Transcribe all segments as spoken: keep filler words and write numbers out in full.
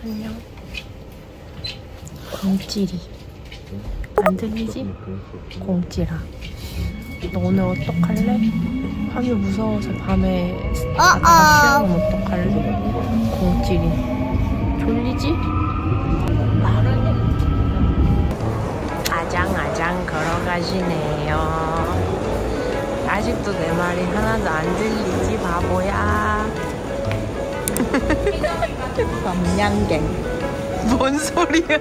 안녕. 공찌리. 안 들리지? 공찌라. 너 오늘 어떡할래? 밤이 무서워서 밤에 자다가 쉬어가면 어떡할래? 공찌리. 졸리지? 아장아장 걸어가시네요. 아직도 내 말이 하나도 안 들리지, 바보야. 밤양갱. 뭔 소리야?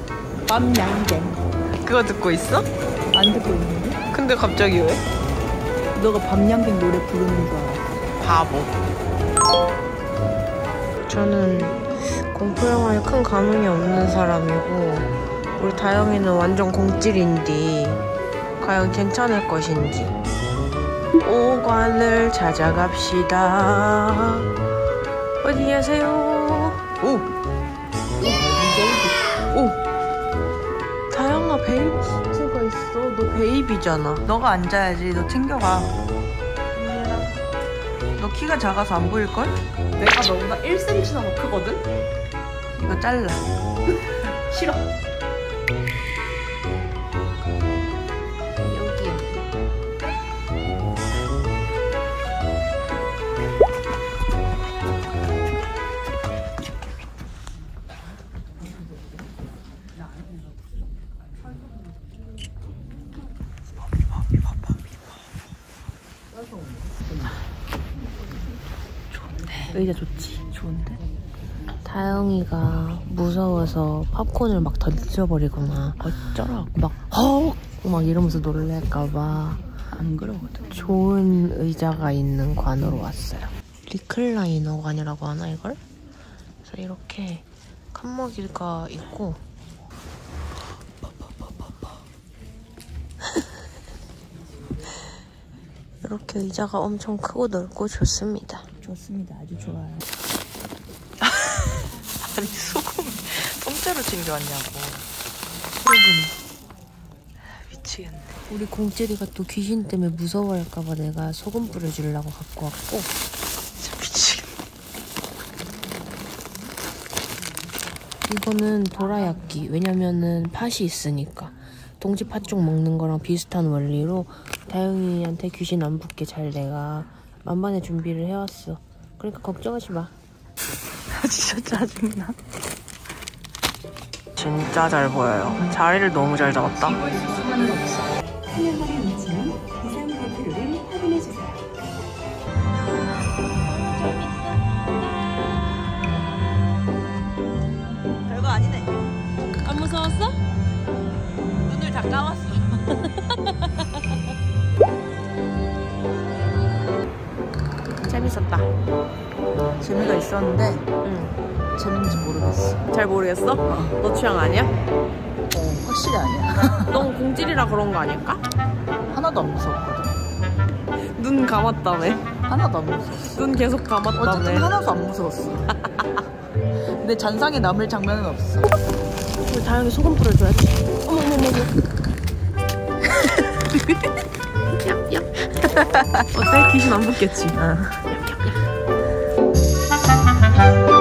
밤양갱. 그거 듣고 있어? 안 듣고 있는데? 근데 갑자기 왜? 너가 밤양갱 노래 부르는 줄 알아. 바보. 저는 공포영화에 큰 감흥이 없는 사람이고 우리 다영이는 완전 공찔인데 과연 괜찮을 것인지. 오관을 찾아갑시다. 어디 계세요? 오! 오! 다영아 베이비 시트가 있어. 너 베이비잖아. 너가 앉아야지. 너 챙겨가. 너 키가 작아서 안 보일걸? 내가 너보다 일 센티미터나 더 크거든? 이거 잘라. 싫어. 여기요. 좋은데. 의자 좋지? 좋은데? 다영이가 무서워서 팝콘을 막 던져버리거나 어쩌라고 막 헉! 막 이러면서 놀랄까봐 안 그러거든. 좋은 의자가 있는 관으로 왔어요. 리클라이너 관이라고 하나 이걸? 그래서 이렇게 칸막이가 있고 이렇게 의자가 엄청 크고 넓고 좋습니다. 좋습니다. 아주 좋아요. 아니 소금 통째로 챙겨왔냐고. 소금. 미치겠네. 우리 공찌리가 또 귀신 때문에 무서워할까봐 내가 소금 뿌려주려고 갖고 왔고. 진짜 미치겠네. 이거는 도라야끼. 왜냐면은 팥이 있으니까. 동지 팥 쪽 먹는 거랑 비슷한 원리로 다영이한테 귀신 안 붙게 잘 내가 만반의 준비를 해왔어. 그러니까 걱정하지 마. 진짜 짜증나. 진짜 잘 보여요. 자리를 너무 잘 잡았다. 수면물을 묻히는 이상 발표를 확인해주세요. 별거 아니네. 안 무서웠어? 눈을 다 감았어. 재밌었다. 재미가 있었는데 응. 재밌는지 모르겠어. 잘 모르겠어? 어. 너 취향 아니야? 어, 확실히 아니야. 넌 공질이라 그런 거 아닐까? 하나도 안 무서웠거든. 눈 감았다며. 하나도 안 무서웠어. 눈 계속 감았다며. 어쨌든 하나도 안 무서웠어. 내 잔상에 남을 장면은 없어. 우리 다영이 소금 뿌려줘야지. 어머머머머. 얍얍. 어때? 귀신 안 붙겠지? 응. 얍얍얍.